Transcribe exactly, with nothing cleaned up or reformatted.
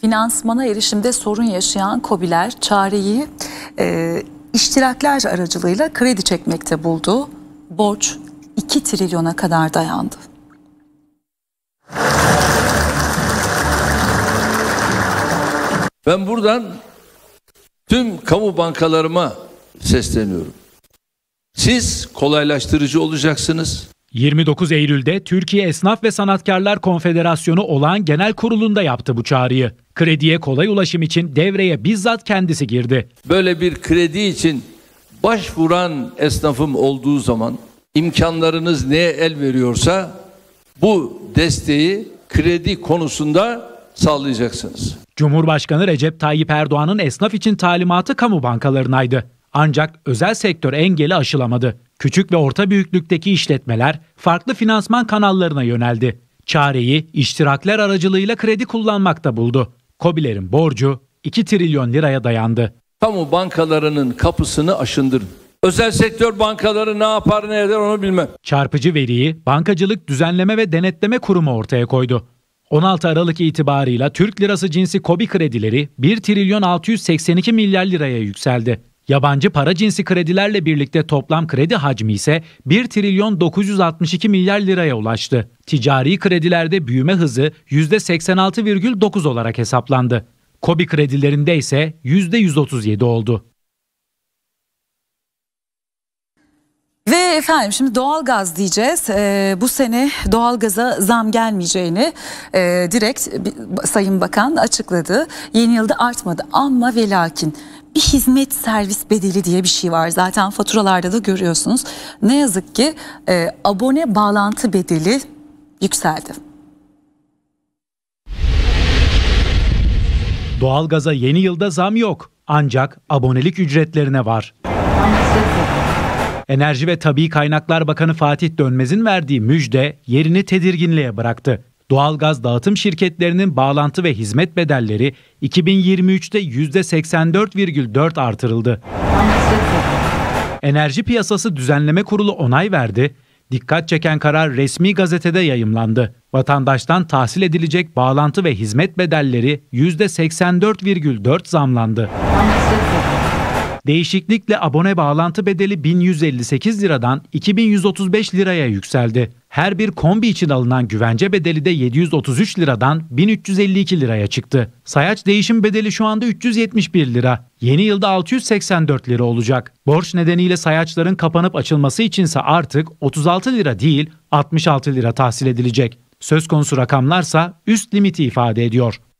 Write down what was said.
Finansmana erişimde sorun yaşayan KOBİ'ler çareyi e, iştirakler aracılığıyla kredi çekmekte buldu. Borç iki trilyona kadar dayandı. Ben buradan tüm kamu bankalarıma sesleniyorum. Siz kolaylaştırıcı olacaksınız. yirmi dokuz Eylül'de Türkiye Esnaf ve Sanatkarlar Konfederasyonu olağan genel kurulunda yaptı bu çağrıyı. Krediye kolay ulaşım için devreye bizzat kendisi girdi. Böyle bir kredi için başvuran esnafım olduğu zaman imkanlarınız neye el veriyorsa bu desteği kredi konusunda sağlayacaksınız. Cumhurbaşkanı Recep Tayyip Erdoğan'ın esnaf için talimatı kamu bankalarınaydı. Ancak özel sektör engeli aşılamadı. Küçük ve orta büyüklükteki işletmeler farklı finansman kanallarına yöneldi. Çareyi iştirakler aracılığıyla kredi kullanmakta buldu. KOBİ'lerin borcu iki trilyon liraya dayandı. Kamu bankalarının kapısını aşındırın. Özel sektör bankaları ne yapar ne eder onu bilmem. Çarpıcı veriyi Bankacılık Düzenleme ve Denetleme Kurumu ortaya koydu. on altı Aralık itibarıyla Türk lirası cinsi KOBİ kredileri bir trilyon altı yüz seksen iki milyar liraya yükseldi. Yabancı para cinsi kredilerle birlikte toplam kredi hacmi ise bir trilyon dokuz yüz altmış iki milyar liraya ulaştı. Ticari kredilerde büyüme hızı yüzde seksen altı virgül dokuz olarak hesaplandı. KOBİ kredilerinde ise yüzde yüz otuz yedi oldu. Ve efendim şimdi doğalgaz diyeceğiz. Ee, bu sene doğalgaza zam gelmeyeceğini e, direkt Sayın Bakan açıkladı. Yeni yılda artmadı ama ve lakin bir hizmet servis bedeli diye bir şey var. Zaten faturalarda da görüyorsunuz. Ne yazık ki e, abone bağlantı bedeli yükseldi. Doğalgaza yeni yılda zam yok. Ancak abonelik ücretlerine var. Enerji ve Tabii Kaynaklar Bakanı Fatih Dönmez'in verdiği müjde yerini tedirginliğe bıraktı. Doğalgaz dağıtım şirketlerinin bağlantı ve hizmet bedelleri iki bin yirmi üçte yüzde seksen dört virgül dört artırıldı. Enerji Piyasası Düzenleme Kurulu onay verdi. Dikkat çeken karar resmi gazetede yayımlandı. Vatandaştan tahsil edilecek bağlantı ve hizmet bedelleri yüzde seksen dört virgül dört zamlandı. Değişiklikle abone bağlantı bedeli bin yüz elli sekiz liradan iki bin yüz otuz beş liraya yükseldi. Her bir kombi için alınan güvence bedeli de yedi yüz otuz üç liradan bin üç yüz elli iki liraya çıktı. Sayaç değişim bedeli şu anda üç yüz yetmiş bir lira. Yeni yılda altı yüz seksen dört lira olacak. Borç nedeniyle sayaçların kapanıp açılması içinse artık otuz altı lira değil altmış altı lira tahsil edilecek. Söz konusu rakamlarsa üst limiti ifade ediyor.